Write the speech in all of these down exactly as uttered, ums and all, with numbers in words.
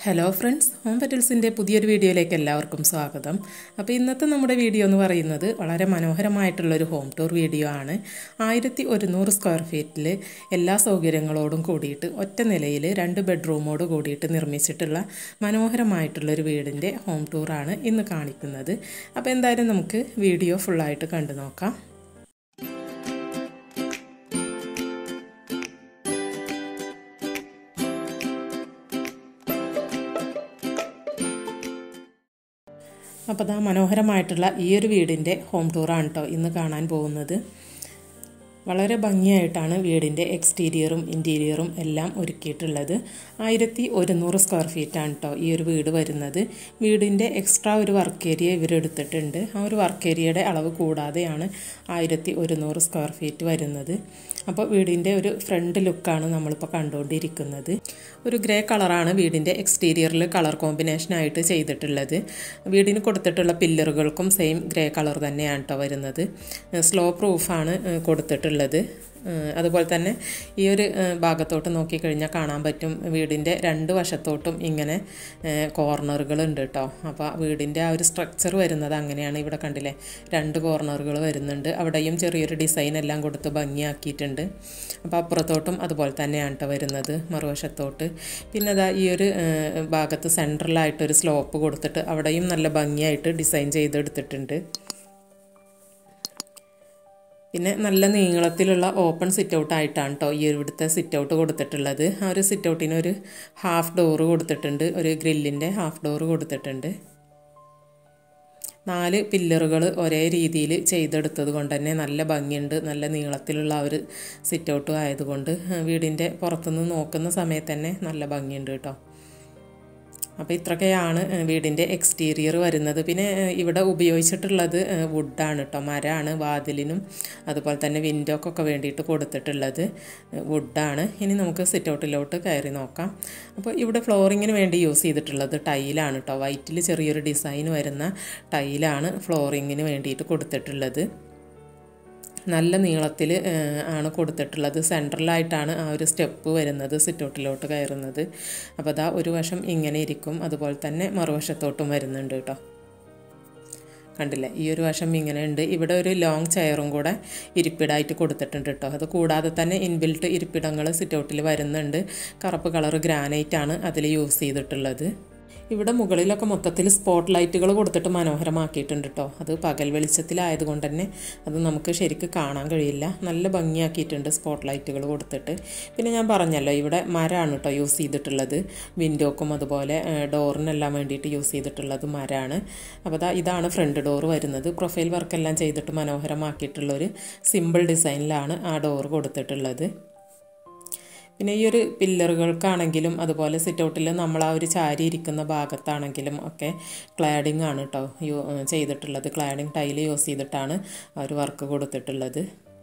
Hello friends, home പെറ്റൽസിൻ്റെ പുതിയൊരു വീഡിയോയിലേക്ക് എല്ലാവർക്കും സ്വാഗതം. അപ്പോൾ ഇന്നത്തെ നമ്മുടെ വീഡിയോ എന്ന് പറയുന്നത് വളരെ മനോഹരമായിട്ടുള്ളൊരു ഹോം ടൂർ വീഡിയോ ആണ്. ആയിരത്തി ഒരുന്നൂറ് സ്ക്വയർ ഫീറ്റിൽ എല്ലാ സൗകര്യങ്ങളോടും കൂടിയിട്ട് ഒറ്റ നിലയിൽ രണ്ട് ബെഡ്റൂമോട് കൂടിയിട്ട് നിർമ്മിച്ചിട്ടുള്ള മനോഹരമായിട്ടുള്ളൊരു വീടിൻ്റെ ഹോം ടൂറാണ് ഇന്ന് കാണിക്കുന്നത്. അപ്പോൾ എന്തായാലും നമുക്ക് വീഡിയോ ഫുള്ളായിട്ട് കണ്ടു നോക്കാം. അപ്പോൾ അതാ മനോഹരമായിട്ടുള്ള ഈ ഒരു വീടിൻ്റെ ഹോം ടൂറാണ് കേട്ടോ ഇന്ന് കാണാൻ പോകുന്നത്. വളരെ ഭംഗിയായിട്ടാണ് വീടിൻ്റെ എക്സ്റ്റീരിയറും ഇൻറ്റീരിയറും എല്ലാം ഒരുക്കിയിട്ടുള്ളത്. ആയിരത്തി ഒരുന്നൂറ് സ്ക്വയർ ഫീറ്റാണ് കേട്ടോ ഈ ഒരു വീട് വരുന്നത്. വീടിൻ്റെ എക്സ്ട്രാ ഒരു വർക്ക് ഏരിയ ഇവരെടുത്തിട്ടുണ്ട്. ആ ഒരു വർക്ക് ഏരിയയുടെ അളവ് കൂടാതെയാണ് ആയിരത്തി ഒരുന്നൂറ് സ്ക്വയർ ഫീറ്റ് വരുന്നത്. അപ്പോൾ വീടിൻ്റെ ഒരു ഫ്രണ്ട് ലുക്കാണ് നമ്മളിപ്പോൾ കണ്ടുകൊണ്ടിരിക്കുന്നത്. ഒരു ഗ്രേ കളറാണ് വീടിൻ്റെ എക്സ്റ്റീരിയറിൽ കളർ കോമ്പിനേഷനായിട്ട് ചെയ്തിട്ടുള്ളത്. വീടിന് കൊടുത്തിട്ടുള്ള പില്ലറുകൾക്കും സെയിം ഗ്രേ കളർ തന്നെയാണ് കേട്ടോ വരുന്നത്. സ്ലോ പ്രൂഫാണ് കൊടുത്തിട്ടുള്ളത്. അതുപോലെ തന്നെ ഈ ഒരു ഭാഗത്തോട്ട് നോക്കിക്കഴിഞ്ഞാൽ കാണാൻ പറ്റും വീടിൻ്റെ രണ്ട് വശത്തോട്ടും ഇങ്ങനെ കോർണറുകൾ ഉണ്ട് കേട്ടോ. അപ്പോൾ വീടിൻ്റെ ആ ഒരു സ്ട്രക്ചർ വരുന്നത് അങ്ങനെയാണ്. ഇവിടെ കണ്ടില്ലേ, രണ്ട് കോർണറുകൾ വരുന്നുണ്ട്. അവിടെയും ചെറിയൊരു ഡിസൈൻ എല്ലാം കൊടുത്ത് ഭംഗിയാക്കിയിട്ടുണ്ട്. അപ്പോൾ അപ്പുറത്തോട്ടും അതുപോലെ തന്നെയാണ് കേട്ടോ വരുന്നത്, മറുവശത്തോട്ട്. പിന്നെ അതാ ഈ ഒരു ഭാഗത്ത് സെൻട്രലായിട്ടൊരു സ്ലോപ്പ് കൊടുത്തിട്ട് അവിടെയും നല്ല ഭംഗിയായിട്ട് ഡിസൈൻ ചെയ്തെടുത്തിട്ടുണ്ട്. പിന്നെ നല്ല നീളത്തിലുള്ള ഓപ്പൺ സിറ്റ് ഔട്ട് ആയിട്ടാണ് കേട്ടോ ഈ ഇവിടുത്തെ സിറ്റ് ഔട്ട് കൊടുത്തിട്ടുള്ളത്. ആ ഒരു സിറ്റ് ഔട്ടിന് ഒരു ഹാഫ് ഡോറ് കൊടുത്തിട്ടുണ്ട്, ഒരു ഗ്രില്ലിൻ്റെ ഹാഫ് ഡോറ് കൊടുത്തിട്ടുണ്ട്. നാല് പില്ലറുകൾ ഒരേ രീതിയിൽ ചെയ്തെടുത്തത് കൊണ്ട് തന്നെ നല്ല ഭംഗിയുണ്ട്. നല്ല നീളത്തിലുള്ള ഒരു സിറ്റ് ഔട്ട് ആയതുകൊണ്ട് വീടിൻ്റെ പുറത്തുനിന്ന് നോക്കുന്ന സമയത്ത് തന്നെ നല്ല ഭംഗിയുണ്ട് കേട്ടോ. അപ്പോൾ ഇത്രയൊക്കെയാണ് വീടിൻ്റെ എക്സ്റ്റീരിയർ വരുന്നത്. പിന്നെ ഇവിടെ ഉപയോഗിച്ചിട്ടുള്ളത് വുഡാണ് കേട്ടോ, മരമാണ്. വാതിലിനും അതുപോലെ തന്നെ വിൻഡോക്കൊക്കെ വേണ്ടിയിട്ട് കൊടുത്തിട്ടുള്ളത് വുഡാണ്. ഇനി നമുക്ക് സിറ്റ് ഔട്ടിലോട്ട് കയറി നോക്കാം. അപ്പോൾ ഇവിടെ ഫ്ലോറിങ്ങിന് വേണ്ടി യൂസ് ചെയ്തിട്ടുള്ളത് ടൈലാണ് കേട്ടോ. വൈറ്റിൽ ചെറിയൊരു ഡിസൈൻ വരുന്ന ടൈലാണ് ഫ്ലോറിങ്ങിന് വേണ്ടിയിട്ട് കൊടുത്തിട്ടുള്ളത്. നല്ല നീളത്തിൽ ആണ് കൊടുത്തിട്ടുള്ളത്. സെൻട്രലായിട്ടാണ് ആ ഒരു സ്റ്റെപ്പ് വരുന്നത് സിറ്റൗട്ടിലോട്ട് കയറുന്നത്. അപ്പോൾ അതാ ഒരു വശം ഇങ്ങനെ ഇരിക്കും, അതുപോലെ തന്നെ മറുവശത്തോട്ടും വരുന്നുണ്ട് കേട്ടോ. കണ്ടില്ലേ, ഈ ഒരു വശം ഇങ്ങനെ ഉണ്ട്. ഇവിടെ ഒരു ലോങ് ചെയറും കൂടെ ഇരിപ്പിടായിട്ട് കൊടുത്തിട്ടുണ്ട് കേട്ടോ. അത് കൂടാതെ തന്നെ ഇൻബിൽട്ട് ഇരിപ്പിടങ്ങൾ സിറ്റൗട്ടിൽ വരുന്നുണ്ട്. കറുപ്പ് കളർ ഗ്രാനൈറ്റാണ് അതിൽ യൂസ് ചെയ്തിട്ടുള്ളത്. ഇവിടെ മുകളിലൊക്കെ മൊത്തത്തിൽ സ്പോട്ട് ലൈറ്റുകൾ കൊടുത്തിട്ട് മനോഹരമാക്കിയിട്ടുണ്ട് കേട്ടോ. അത് പകൽ വെളിച്ചത്തിലായതുകൊണ്ട് തന്നെ അത് നമുക്ക് ശരിക്കും കാണാൻ കഴിയില്ല. നല്ല ഭംഗിയാക്കിയിട്ടുണ്ട് സ്പോട്ട് ലൈറ്റുകൾ കൊടുത്തിട്ട്. പിന്നെ ഞാൻ പറഞ്ഞല്ലോ, ഇവിടെ മരമാണ് കേട്ടോ യൂസ് ചെയ്തിട്ടുള്ളത്. വിൻഡോക്കും അതുപോലെ ഡോറിനെല്ലാം വേണ്ടിയിട്ട് യൂസ് ചെയ്തിട്ടുള്ളത് മരമാണ്. അപ്പോൾ അതാ ഇതാണ് ഫ്രണ്ട് ഡോർ വരുന്നത്. പ്രൊഫൈൽ വർക്കെല്ലാം ചെയ്തിട്ട് മനോഹരമാക്കിയിട്ടുള്ളൊരു സിമ്പിൾ ഡിസൈനിലാണ് ആ ഡോർ കൊടുത്തിട്ടുള്ളത്. പിന്നെ ഈ ഒരു പില്ലറുകൾക്കാണെങ്കിലും അതുപോലെ സിറ്റ് ഔട്ടിൽ നമ്മൾ ആ ഒരു ചാരി ഇരിക്കുന്ന ഭാഗത്താണെങ്കിലും ഒക്കെ ക്ലാഡിംഗ് ആണ് കേട്ടോ യൂ ചെയ്തിട്ടുള്ളത്. ക്ലാഡിംഗ് ടൈല് യൂസ് ചെയ്തിട്ടാണ് ആ ഒരു വർക്ക് കൊടുത്തിട്ടുള്ളത്.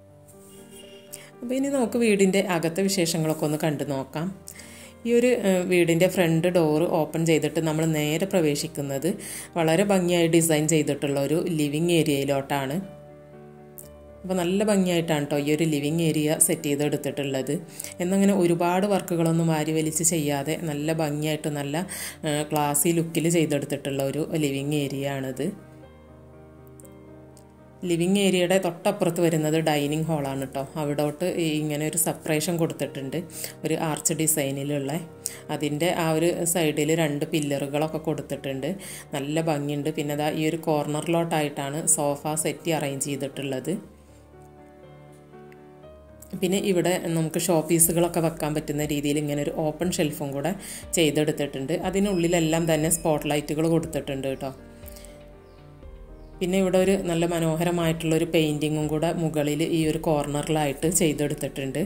അപ്പോൾ ഇനി നമുക്ക് വീടിൻ്റെ അകത്തെ വിശേഷങ്ങളൊക്കെ ഒന്ന് കണ്ടു നോക്കാം. ഈ ഒരു വീടിൻ്റെ ഫ്രണ്ട് ഡോറ് ഓപ്പൺ ചെയ്തിട്ട് നമ്മൾ നേരെ പ്രവേശിക്കുന്നത് വളരെ ഭംഗിയായി ഡിസൈൻ ചെയ്തിട്ടുള്ള ഒരു ലിവിങ് ഏരിയയിലോട്ടാണ്. അപ്പോൾ നല്ല ഭംഗിയായിട്ടാണ് കേട്ടോ ഈ ഒരു ലിവിങ് ഏരിയ സെറ്റ് ചെയ്തെടുത്തിട്ടുള്ളത്. എന്നങ്ങനെ ഒരുപാട് വർക്കുകളൊന്നും വാരി വലിച്ച് ചെയ്യാതെ നല്ല ഭംഗിയായിട്ട് നല്ല ക്ലാസി ലുക്കിൽ ചെയ്തെടുത്തിട്ടുള്ള ഒരു ലിവിങ് ഏരിയ ആണിത്. ലിവിങ് ഏരിയയുടെ തൊട്ടപ്പുറത്ത് വരുന്നത് ഡൈനിങ് ഹാളാണ് കേട്ടോ. അവിടോട്ട് ഇങ്ങനെ ഒരു സെപ്പറേഷൻ കൊടുത്തിട്ടുണ്ട്, ഒരു ആർച്ച് ഡിസൈനിലുള്ള. അതിൻ്റെ ആ ഒരു സൈഡിൽ രണ്ട് പില്ലറുകളൊക്കെ കൊടുത്തിട്ടുണ്ട്. നല്ല ഭംഗിയുണ്ട്. പിന്നെ അതാ ഈ ഒരു കോർണറിലോട്ടായിട്ടാണ് സോഫ സെറ്റ് അറേഞ്ച് ചെയ്തിട്ടുള്ളത്. പിന്നെ ഇവിടെ നമുക്ക് ഷോ പീസുകളൊക്കെ വെക്കാൻ പറ്റുന്ന രീതിയിൽ ഇങ്ങനെ ഒരു ഓപ്പൺ ഷെൽഫും കൂടെ ചെയ്തെടുത്തിട്ടുണ്ട്. അതിനുള്ളിലെല്ലാം തന്നെ സ്പോട്ട് ലൈറ്റുകൾ കൊടുത്തിട്ടുണ്ട് കേട്ടോ. പിന്നെ ഇവിടെ ഒരു നല്ല മനോഹരമായിട്ടുള്ളൊരു പെയിൻറ്റിങ്ങും കൂടെ മുകളിൽ ഈ ഒരു കോർണറിലായിട്ട് ചെയ്തെടുത്തിട്ടുണ്ട്.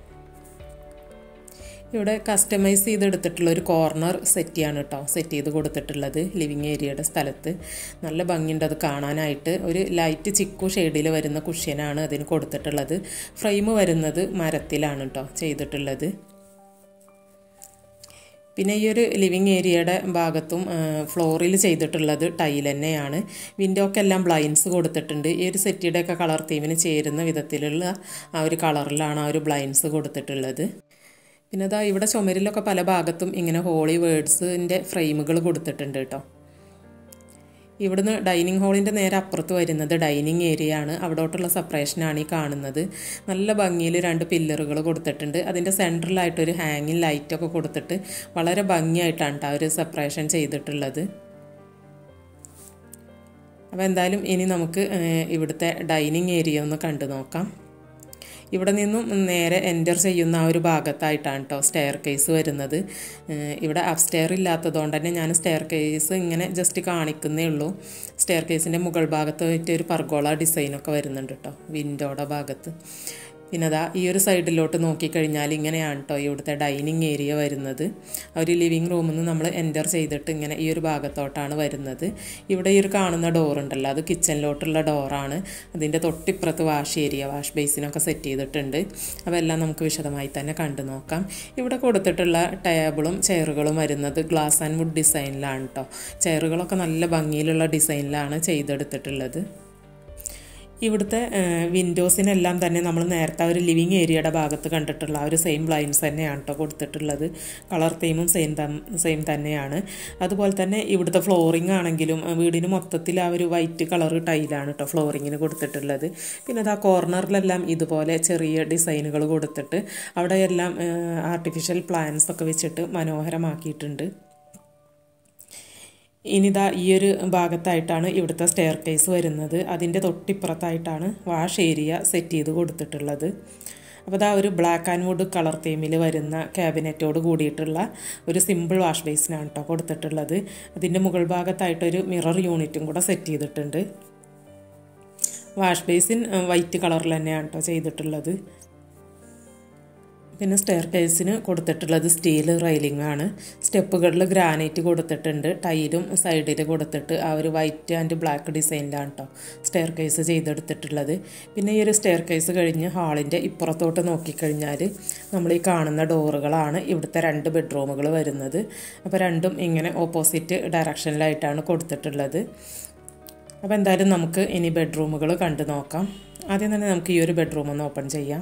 ഇവിടെ കസ്റ്റമൈസ് ചെയ്തെടുത്തിട്ടുള്ള ഒരു കോർണർ സെറ്റിയാണ് കേട്ടോ സെറ്റ് ചെയ്ത് കൊടുത്തിട്ടുള്ളത് ലിവിങ് ഏരിയയുടെ സ്ഥലത്ത്. നല്ല ഭംഗിയുണ്ട് അത് കാണാനായിട്ട്. ഒരു ലൈറ്റ് ചിക്കു ഷെയ്ഡിൽ വരുന്ന കുഷ്യനാണ് അതിന് കൊടുത്തിട്ടുള്ളത്. ഫ്രെയിം വരുന്നത് മരത്തിലാണ് കേട്ടോ ചെയ്തിട്ടുള്ളത്. പിന്നെ ഈ ഒരു ലിവിങ് ഏരിയയുടെ ഭാഗത്തും ഫ്ലോറിൽ ചെയ്തിട്ടുള്ളത് ടൈൽ തന്നെയാണ്. വിൻഡോക്കെല്ലാം ബ്ലൈൻഡ്സ് കൊടുത്തിട്ടുണ്ട്. ഈ ഒരു സെറ്റിയുടെയൊക്കെ കളർ തീമിന് ചേരുന്ന വിധത്തിലുള്ള ആ ഒരു കളറിലാണ് ആ ഒരു ബ്ലൈൻഡ്സ് കൊടുത്തിട്ടുള്ളത്. പിന്നെ അതാ ഇവിടെ ചുമരിലൊക്കെ പല ഭാഗത്തും ഇങ്ങനെ ഹോളി വേർഡ്സിൻ്റെ ഫ്രെയിമുകൾ കൊടുത്തിട്ടുണ്ട് കേട്ടോ. ഇവിടുന്ന് ഡൈനിങ് ഹാളിൻ്റെ നേരെ അപ്പുറത്ത് വരുന്നത് ഡൈനിങ് ഏരിയ ആണ്. അവിടോട്ടുള്ള സെപ്പറേഷനാണ് ഈ കാണുന്നത്. നല്ല ഭംഗിയിൽ രണ്ട് പില്ലറുകൾ കൊടുത്തിട്ടുണ്ട്. അതിൻ്റെ സെൻട്രലായിട്ടൊരു ഹാങ്ങിങ് ലൈറ്റൊക്കെ കൊടുത്തിട്ട് വളരെ ഭംഗിയായിട്ടാണ് കേട്ടോ ഒരു സെപ്പറേഷൻ ചെയ്തിട്ടുള്ളത്. അപ്പോൾ എന്തായാലും ഇനി നമുക്ക് ഇവിടുത്തെ ഡൈനിങ് ഏരിയ ഒന്ന് കണ്ടു നോക്കാം. ഇവിടെ നിന്നും നേരെ എൻറ്റർ ചെയ്യുന്ന ആ ഒരു ഭാഗത്തായിട്ടാണ് കേട്ടോ സ്റ്റെയർ കേസ് വരുന്നത്. ഇവിടെ അപ്സ്റ്റെയർ ഇല്ലാത്തതുകൊണ്ട് തന്നെ ഞാൻ സ്റ്റെയർ കേസ് ഇങ്ങനെ ജസ്റ്റ് കാണിക്കുന്നേ ഉള്ളൂ. സ്റ്റെയർ കേസിൻ്റെ മുകൾ ഭാഗത്തായിട്ട് ഒരു പർഗോള ഡിസൈനൊക്കെ വരുന്നുണ്ട് കേട്ടോ വിൻഡോയുടെ ഭാഗത്ത്. പിന്നെ അതാ ഈ ഒരു സൈഡിലോട്ട് നോക്കിക്കഴിഞ്ഞാൽ ഇങ്ങനെയാണ് കേട്ടോ ഇവിടുത്തെ ഡൈനിങ് ഏരിയ വരുന്നത്. ഒരു ലിവിങ് റൂമിൽ നിന്ന് നമ്മൾ എൻറ്റർ ചെയ്തിട്ട് ഇങ്ങനെ ഈ ഒരു ഭാഗത്തോട്ടാണ് വരുന്നത്. ഇവിടെ ഈ ഒരു കാണുന്ന ഡോറുണ്ടല്ലോ അത് കിച്ചണിലോട്ടുള്ള ഡോറാണ്. അതിൻ്റെ തൊട്ടിപ്പുറത്ത് വാഷ് ഏരിയ വാഷ് ബേസിനൊക്കെ സെറ്റ് ചെയ്തിട്ടുണ്ട്. അപ്പോൾ എല്ലാം നമുക്ക് വിശദമായി തന്നെ കണ്ടു നോക്കാം. ഇവിടെ കൊടുത്തിട്ടുള്ള ടേബിളും ചെയറുകളും വരുന്നത് ഗ്ലാസ് ആൻഡ് വുഡ് ഡിസൈനിലാണ് കേട്ടോ. ചെയറുകളൊക്കെ നല്ല ഭംഗിയിലുള്ള ഡിസൈനിലാണ് ചെയ്തെടുത്തിട്ടുള്ളത്. ഇവിടുത്തെ വിൻഡോസിനെല്ലാം തന്നെ നമ്മൾ നേരത്തെ ഒരു ലിവിങ് ഏരിയയുടെ ഭാഗത്ത് കണ്ടിട്ടുള്ള ആ ഒരു സെയിം ബ്ലൈൻഡ്സ് തന്നെയാണ് കേട്ടോ കൊടുത്തിട്ടുള്ളത്. കളർ തീമും സെയിം സെയിം തന്നെയാണ്. അതുപോലെ തന്നെ ഇവിടുത്തെ ഫ്ലോറിംഗ് ആണെങ്കിലും വീടിന് മൊത്തത്തിൽ ആ ഒരു വൈറ്റ് കളർ ടൈലാണ് കേട്ടോ ഫ്ലോറിങ്ങിന് കൊടുത്തിട്ടുള്ളത്. പിന്നെ അത് ആ കോർണറിലെല്ലാം ഇതുപോലെ ചെറിയ ഡിസൈനുകൾ കൊടുത്തിട്ട് അവിടെയെല്ലാം ആർട്ടിഫിഷ്യൽ പ്ലാന്റ്സ് ഒക്കെ വെച്ചിട്ട് മനോഹരമാക്കിയിട്ടുണ്ട്. ഇനിതാ ഈ ഒരു ഭാഗത്തായിട്ടാണ് ഇവിടുത്തെ സ്റ്റെയർ കേസ് വരുന്നത്. അതിൻ്റെ തൊട്ടിപ്പുറത്തായിട്ടാണ് വാഷ് ഏരിയ സെറ്റ് ചെയ്ത് കൊടുത്തിട്ടുള്ളത്. അപ്പോൾ അതാ ഒരു ബ്ലാക്ക് ആൻഡ് വുഡ് കളർ തീമിൽ വരുന്ന ക്യാബിനറ്റോട് കൂടിയിട്ടുള്ള ഒരു സിമ്പിൾ വാഷ് ബേസിനാണ് കേട്ടോ കൊടുത്തിട്ടുള്ളത്. അതിൻ്റെ മുകൾ ഭാഗത്തായിട്ടൊരു മിറർ യൂണിറ്റും കൂടെ സെറ്റ് ചെയ്തിട്ടുണ്ട്. വാഷ് ബേസിൻ വൈറ്റ് കളറിൽ തന്നെയാണ് കേട്ടോ ചെയ്തിട്ടുള്ളത്. പിന്നെ സ്റ്റെയർ കേസിന് കൊടുത്തിട്ടുള്ളത് സ്റ്റീൽ റെയിലിംഗ് ആണ്. സ്റ്റെപ്പുകളിൽ ഗ്രാനൈറ്റ് കൊടുത്തിട്ടുണ്ട്. ടൈലും സൈഡിൽ കൊടുത്തിട്ട് ആ ഒരു വൈറ്റ് ആൻഡ് ബ്ലാക്ക് ഡിസൈനിലാണ് കേട്ടോ സ്റ്റെയർ കേസ് ചെയ്തെടുത്തിട്ടുള്ളത്. പിന്നെ ഈ ഒരു സ്റ്റെയർ കേസ് കഴിഞ്ഞ് ഹാളിൻ്റെ ഇപ്പുറത്തോട്ട് നോക്കിക്കഴിഞ്ഞാൽ നമ്മൾ ഈ കാണുന്ന ഡോറുകളാണ് ഇവിടുത്തെ രണ്ട് ബെഡ്റൂമുകൾ വരുന്നത്. അപ്പോൾ രണ്ടും ഇങ്ങനെ ഓപ്പോസിറ്റ് ഡയറക്ഷനിലായിട്ടാണ് കൊടുത്തിട്ടുള്ളത്. അപ്പോൾ എന്തായാലും നമുക്ക് ഇനി ബെഡ്റൂമുകൾ കണ്ടു നോക്കാം. ആദ്യം തന്നെ നമുക്ക് ഈ ഒരു ബെഡ്റൂം ഒന്ന് ഓപ്പൺ ചെയ്യാം.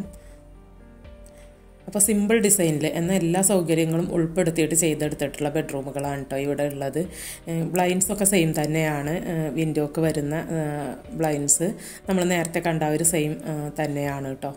അപ്പോൾ സിമ്പിൾ ഡിസൈനിൽ എന്നാൽ എല്ലാ സൗകര്യങ്ങളും ഉൾപ്പെടുത്തിയിട്ട് ചെയ്തെടുത്തിട്ടുള്ള ബെഡ്റൂമുകളാണ് കേട്ടോ ഇവിടെ ഉള്ളത്. ബ്ലൈൻഡ്സൊക്കെ സെയിം തന്നെയാണ്. വിൻഡോക്ക് വരുന്ന ബ്ലൈൻഡ്സ് നമ്മൾ നേരത്തെ കണ്ട ഒരു സെയിം തന്നെയാണ് കേട്ടോ.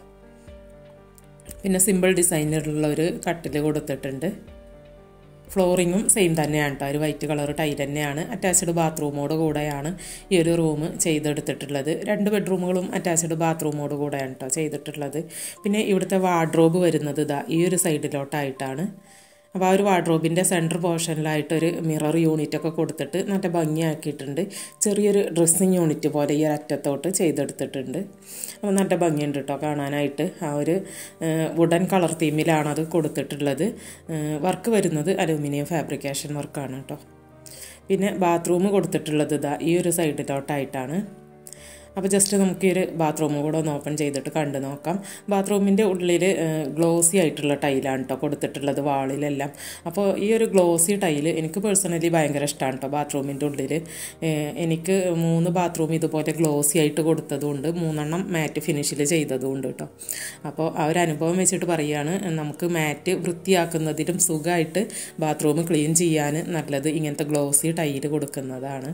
പിന്നെ സിമ്പിൾ ഡിസൈനിലുള്ള ഒരു കട്ടിൽ കൊടുത്തിട്ടുണ്ട്. ഫ്ലോറിങ്ങും സെയിം തന്നെയാണ് കേട്ടോ ഒരു വൈറ്റ് കളർ ടൈൽ തന്നെയാണ്. അറ്റാച്ച്ഡ് ബാത്റൂമോട് കൂടെയാണ് ഈ ഒരു റൂം ചെയ്തെടുത്തിട്ടുള്ളത്. രണ്ട് ബെഡ്റൂമുകളും അറ്റാച്ച്ഡ് ബാത്റൂമോട് കൂടെയാണ് കേട്ടോ ചെയ്തിട്ടുള്ളത്. പിന്നെ ഇവിടുത്തെ വാർഡ്രോബ് വരുന്നത് ഇതാ ഈ ഒരു സൈഡിലോട്ടായിട്ടാണ്. അപ്പോൾ ആ ഒരു വാർഡ്രോബിൻ്റെ സെൻറ്റർ പോർഷനിലായിട്ടൊരു മിറർ യൂണിറ്റൊക്കെ കൊടുത്തിട്ട് നല്ല ഭംഗിയാക്കിയിട്ടുണ്ട്. ചെറിയൊരു ഡ്രസ്സിങ് യൂണിറ്റ് പോലെ ഈ ഒരറ്റത്തോട്ട് ചെയ്തെടുത്തിട്ടുണ്ട്. അപ്പോൾ നല്ല ഭംഗിയുണ്ട് കേട്ടോ കാണാനായിട്ട്. ആ ഒരു വുഡൻ കളർ തീമിലാണ് അത് കൊടുത്തിട്ടുള്ളത്. വർക്ക് വരുന്നത് അലൂമിനിയം ഫാബ്രിക്കേഷൻ വർക്കാണ് കേട്ടോ. പിന്നെ ബാത്റൂം കൊടുത്തിട്ടുള്ളത് ഇതാ ഈ ഒരു സൈഡിലോട്ടായിട്ടാണ്. അപ്പോൾ ജസ്റ്റ് നമുക്ക് ഈ ഒരു ബാത്റൂം കൂടെ ഒന്ന് ഓപ്പൺ ചെയ്തിട്ട് കണ്ടു നോക്കാം. ബാത്റൂമിൻ്റെ ഉള്ളിൽ ഗ്ലോസി ആയിട്ടുള്ള ടൈലാണ് കേട്ടോ കൊടുത്തിട്ടുള്ളത് വാളിലെല്ലാം. അപ്പോൾ ഈ ഒരു ഗ്ലോസി ടൈല് എനിക്ക് പേഴ്സണലി ഭയങ്കര ഇഷ്ടമാണ് കേട്ടോ. ബാത്റൂമിൻ്റെ ഉള്ളിൽ എനിക്ക് മൂന്ന് ബാത്റൂം ഇതുപോലെ ഗ്ലോസി ആയിട്ട് കൊടുത്തതുകൊണ്ട് മൂന്നെണ്ണം മാറ്റ് ഫിനിഷിൽ ചെയ്തതുകൊണ്ട് കേട്ടോ. അപ്പോൾ ആ ഒരു അനുഭവം വെച്ചിട്ട് പറയുകയാണ്, നമുക്ക് മാറ്റ് വൃത്തിയാക്കുന്നതിലും സുഖമായിട്ട് ബാത്റൂം ക്ലീൻ ചെയ്യാൻ നല്ലത് ഇങ്ങനത്തെ ഗ്ലോസി ടൈല് കൊടുക്കുന്നതാണ്.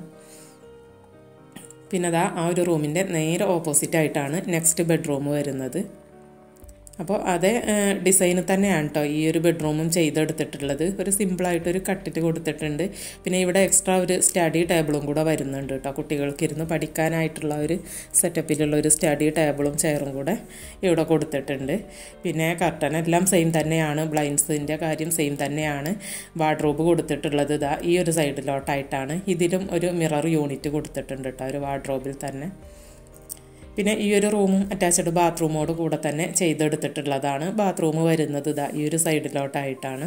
പിന്നെ അതാ ആ ഒരു റൂമിൻ്റെ നേരെ ഓപ്പോസിറ്റായിട്ടാണ് നെക്സ്റ്റ് ബെഡ്റൂം വരുന്നത്. അപ്പോൾ അതേ ഡിസൈന് തന്നെയാണ് കേട്ടോ ഈ ഒരു ബെഡ്റൂമും ചെയ്തെടുത്തിട്ടുള്ളത്. ഒരു സിമ്പിളായിട്ടൊരു കട്ടിട്ട് കൊടുത്തിട്ടുണ്ട്. പിന്നെ ഇവിടെ എക്സ്ട്രാ ഒരു സ്റ്റഡി ടേബിളും കൂടെ വരുന്നുണ്ട് കേട്ടോ. കുട്ടികൾക്ക് ഇരുന്ന് പഠിക്കാനായിട്ടുള്ള ഒരു സെറ്റപ്പിലുള്ള ഒരു സ്റ്റഡി ടേബിളും ചെയറും കൂടെ ഇവിടെ കൊടുത്തിട്ടുണ്ട്. പിന്നെ കർട്ടൻ എല്ലാം സെയിം തന്നെയാണ്. ബ്ലൈൻഡ്സിൻ്റെ കാര്യം സെയിം തന്നെയാണ്. വാർഡ്രോബ് കൊടുത്തിട്ടുള്ളത് ഇതാ ഈ ഒരു സൈഡിലോട്ടായിട്ടാണ്. ഇതിലും ഒരു മിറർ യൂണിറ്റ് കൊടുത്തിട്ടുണ്ട് കേട്ടോ ഒരു വാർഡ്രോബിൽ തന്നെ. പിന്നെ ഈ ഒരു റൂമും അറ്റാച്ച്ഡ് ബാത്റൂമോട് കൂടെ തന്നെ ചെയ്തെടുത്തിട്ടുള്ളതാണ്. ബാത്റൂം വരുന്നത് ഇതാ ഈ ഒരു സൈഡിലോട്ടായിട്ടാണ്.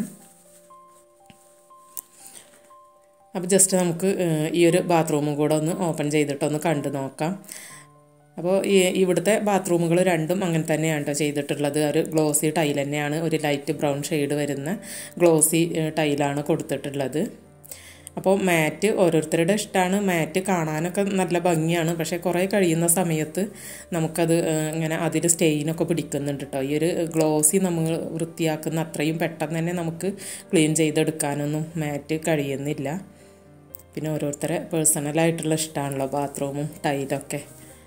അപ്പോൾ ജസ്റ്റ് നമുക്ക് ഈ ഒരു ബാത്റൂമും കൂടെ ഒന്ന് ഓപ്പൺ ചെയ്തിട്ടൊന്ന് കണ്ടു നോക്കാം. അപ്പോൾ ഈ ഇവിടുത്തെ ബാത്റൂമുകൾ രണ്ടും അങ്ങനെ തന്നെയാണ് കേട്ടോ ചെയ്തിട്ടുള്ളത്. ഒരു ഗ്ലോസി ടൈൽ തന്നെയാണ്. ഒരു ലൈറ്റ് ബ്രൗൺ ഷെയ്ഡ് വരുന്ന ഗ്ലോസി ടൈലാണ് കൊടുത്തിട്ടുള്ളത്. അപ്പോൾ മാറ്റ് ഓരോരുത്തരുടെ ഇഷ്ടമാണ്. മാറ്റ് കാണാനൊക്കെ നല്ല ഭംഗിയാണ്, പക്ഷേ കുറേ കഴിയുന്ന സമയത്ത് നമുക്കത് ഇങ്ങനെ അതിൽ സ്റ്റെയിനൊക്കെ പിടിക്കുന്നുണ്ട് കേട്ടോ. ഈ ഒരു ഗ്ലോസി നമ്മൾ വൃത്തിയാക്കുന്ന അത്രയും പെട്ടെന്ന് തന്നെ നമുക്ക് ക്ലീൻ ചെയ്തെടുക്കാനൊന്നും മാറ്റ് കഴിയുന്നില്ല. പിന്നെ ഓരോരുത്തരെ പേഴ്സണലായിട്ടുള്ള ഇഷ്ടമാണല്ലോ ബാത്റൂമും ടൈലൊക്കെ.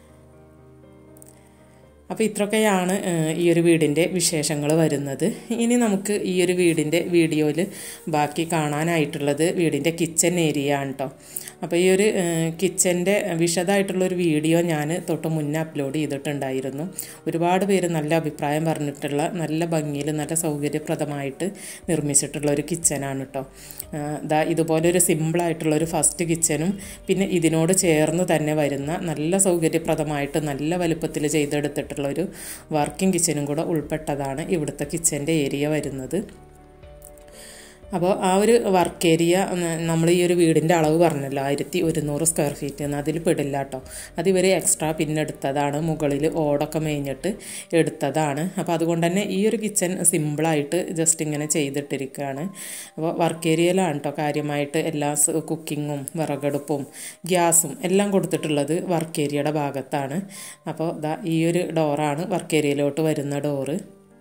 അപ്പോൾ ഇത്രയൊക്കെയാണ് ഈ ഒരു വീടിൻ്റെ വിശേഷങ്ങൾ വരുന്നത്. ഇനി നമുക്ക് ഈ ഒരു വീടിൻ്റെ വീഡിയോയിൽ ബാക്കി കാണാനായിട്ടുള്ളത് വീടിൻ്റെ കിച്ചൺ ഏരിയ ആണ് കേട്ടോ. അപ്പോൾ ഈ ഒരു കിച്ചൻ്റെ വിശദമായിട്ടുള്ളൊരു വീഡിയോ ഞാൻ തൊട്ട് മുന്നേ അപ്ലോഡ് ചെയ്തിട്ടുണ്ടായിരുന്നു. ഒരുപാട് പേര് നല്ല അഭിപ്രായം പറഞ്ഞിട്ടുള്ള നല്ല ഭംഗിയിൽ നല്ല സൗകര്യപ്രദമായിട്ട് നിർമ്മിച്ചിട്ടുള്ള ഒരു കിച്ചനാണ് കേട്ടോ. ദാ ഇതുപോലൊരു സിമ്പിളായിട്ടുള്ളൊരു ഫസ്റ്റ് കിച്ചനും പിന്നെ ഇതിനോട് ചേർന്ന് തന്നെ വരുന്ന നല്ല സൗകര്യപ്രദമായിട്ട് നല്ല വലുപ്പത്തിൽ ചെയ്തെടുത്തിട്ടുള്ളൊരു വർക്കിംഗ് കിച്ചനും കൂടെ ഉൾപ്പെട്ടതാണ് ഇവിടുത്തെ കിച്ചൻ്റെ ഏരിയ വരുന്നത്. അപ്പോൾ ആ ഒരു വർക്ക് ഏരിയ നമ്മൾ ഈ ഒരു വീടിൻ്റെ അളവ് പറഞ്ഞല്ലോ ആയിരത്തി ഒരുന്നൂറ് സ്ക്വയർ ഫീറ്റ് എന്ന്, അതിൽ പെടില്ല കേട്ടോ. അതിവർ എക്സ്ട്രാ പിന്നെ എടുത്തതാണ്, മുകളിൽ ഓടൊക്കെ മേഞ്ഞിട്ട് എടുത്തതാണ്. അപ്പോൾ അതുകൊണ്ട് തന്നെ ഈ ഒരു കിച്ചൺ സിമ്പിളായിട്ട് ജസ്റ്റ് ഇങ്ങനെ ചെയ്തിട്ടിരിക്കുകയാണ്. അപ്പോൾ വർക്ക് ഏരിയയിലാണ് കേട്ടോ കാര്യമായിട്ട് എല്ലാ കുക്കിങ്ങും വിറകടുപ്പും ഗ്യാസും എല്ലാം കൊടുത്തിട്ടുള്ളത് വർക്ക് ഏരിയയുടെ ഭാഗത്താണ്. അപ്പോൾ ദാ ഈ ഒരു ഡോറാണ് വർക്ക് ഏരിയയിലോട്ട് വരുന്ന ഡോറ്.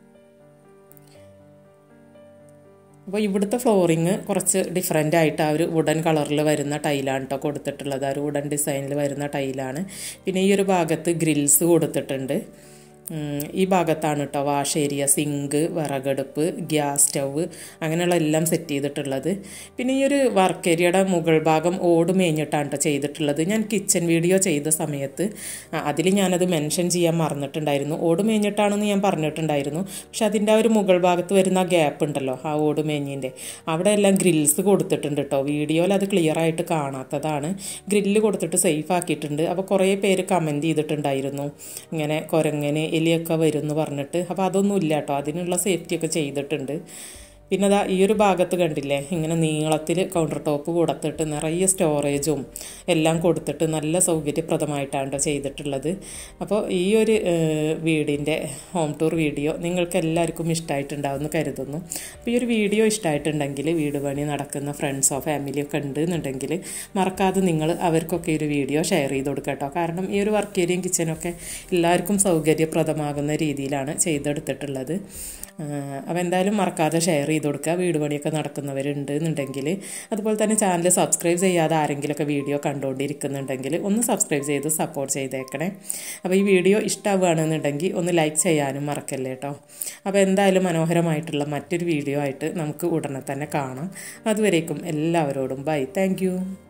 അപ്പോൾ ഇവിടുത്തെ ഫ്ലോറിങ് കുറച്ച് ഡിഫറെൻ്റ് ആയിട്ട് ആ ഒരു വുഡൻ കളറിൽ വരുന്ന ടൈലാണ് കേട്ടോ കൊടുത്തിട്ടുള്ളത്. ആ ഒരു വുഡൻ ഡിസൈനിൽ വരുന്ന ടൈലാണ്. പിന്നെ ഈ ഒരു ഭാഗത്ത് ഗ്രിൽസ് കൊടുത്തിട്ടുണ്ട്. ഈ ഭാഗത്താണ് കേട്ടോ വാഷ് ഏരിയ, സിങ്ക്, വിറകടുപ്പ്, ഗ്യാസ് സ്റ്റൗവ് അങ്ങനെയുള്ള എല്ലാം സെറ്റ് ചെയ്തിട്ടുള്ളത്. പിന്നെ ഈ ഒരു വർക്ക് ഏരിയയുടെ മുകൾ ഭാഗം ഓട് മേഞ്ഞിട്ടാണ് കേട്ടോ ചെയ്തിട്ടുള്ളത്. ഞാൻ കിച്ചൺ വീഡിയോ ചെയ്ത സമയത്ത് അതിൽ ഞാനത് മെൻഷൻ ചെയ്യാൻ മറന്നിട്ടുണ്ടായിരുന്നു. ഓട് മേഞ്ഞിട്ടാണെന്ന് ഞാൻ പറഞ്ഞിട്ടുണ്ടായിരുന്നു. പക്ഷെ അതിൻ്റെ ആ ഒരു മുകൾ ഭാഗത്ത് വരുന്ന ഗ്യാപ്പ് ഉണ്ടല്ലോ ആ ഓട് മേഞ്ഞിൻ്റെ അവിടെ എല്ലാം ഗ്രിൽസ് കൊടുത്തിട്ടുണ്ട് കേട്ടോ. വീഡിയോയിൽ അത് ക്ലിയർ ആയിട്ട് കാണാത്തതാണ്. ഗ്രില്ല് കൊടുത്തിട്ട് സേഫ് ആക്കിയിട്ടുണ്ട്. അപ്പോൾ കുറേ പേര് കമൻറ്റ് ചെയ്തിട്ടുണ്ടായിരുന്നു ഇങ്ങനെ കുരങ്ങനെ എലിയൊക്കെ വരും എന്ന് പറഞ്ഞിട്ട്. അപ്പോൾ അതൊന്നും ഇല്ല കേട്ടോ, അതിനുള്ള സേഫ്റ്റിയൊക്കെ ചെയ്തിട്ടുണ്ട്. പിന്നെ അതാ ഈ ഒരു ഭാഗത്ത് കണ്ടില്ലേ ഇങ്ങനെ നീളത്തിൽ കൗണ്ടർ ടോപ്പ് കൊടുത്തിട്ട് നിറയെ സ്റ്റോറേജും എല്ലാം കൊടുത്തിട്ട് നല്ല സൗകര്യപ്രദമായിട്ടാണ് ചെയ്തിട്ടുള്ളത്. അപ്പോൾ ഈ ഒരു വീടിൻ്റെ ഹോം ടൂർ വീഡിയോ നിങ്ങൾക്ക് എല്ലാവർക്കും ഇഷ്ടമായിട്ടുണ്ടാവുമെന്ന് കരുതുന്നു. അപ്പോൾ ഈ ഒരു വീഡിയോ ഇഷ്ടമായിട്ടുണ്ടെങ്കിൽ വീട് പണി നടക്കുന്ന ഫ്രണ്ട്സോ ഫാമിലിയോ ഒക്കെ ഉണ്ടെന്നുണ്ടെങ്കിൽ മറക്കാതെ നിങ്ങൾ അവർക്കൊക്കെ ഈ ഒരു വീഡിയോ ഷെയർ ചെയ്ത് കൊടുക്കുക കേട്ടോ. കാരണം ഈ ഒരു വർക്ക് ഏരിയയും കിച്ചനൊക്കെ എല്ലാവർക്കും സൗകര്യപ്രദമാകുന്ന രീതിയിലാണ് ചെയ്തെടുത്തിട്ടുള്ളത്. അപ്പോൾ എന്തായാലും മറക്കാതെ ഷെയർ ചെയ്ത് കൊടുക്കുക വീട് പണിയൊക്കെ നടക്കുന്നവരുണ്ട് എന്നുണ്ടെങ്കിൽ. അതുപോലെ തന്നെ ചാനൽ സബ്സ്ക്രൈബ് ചെയ്യാതെ ആരെങ്കിലുമൊക്കെ വീഡിയോ കണ്ടുകൊണ്ടിരിക്കുന്നുണ്ടെങ്കിൽ ഒന്ന് സബ്സ്ക്രൈബ് ചെയ്ത് സപ്പോർട്ട് ചെയ്തേക്കണേ. അപ്പോൾ ഈ വീഡിയോ ഇഷ്ടമാവുകയാണെന്നുണ്ടെങ്കിൽ ഒന്ന് ലൈക്ക് ചെയ്യാനും മറക്കല്ലേ കേട്ടോ. അപ്പോൾ എന്തായാലും മനോഹരമായിട്ടുള്ള മറ്റൊരു വീഡിയോ ആയിട്ട് നമുക്ക് ഉടനെ തന്നെ കാണാം. അതുവരേക്കും എല്ലാവരോടും ബൈ. താങ്ക്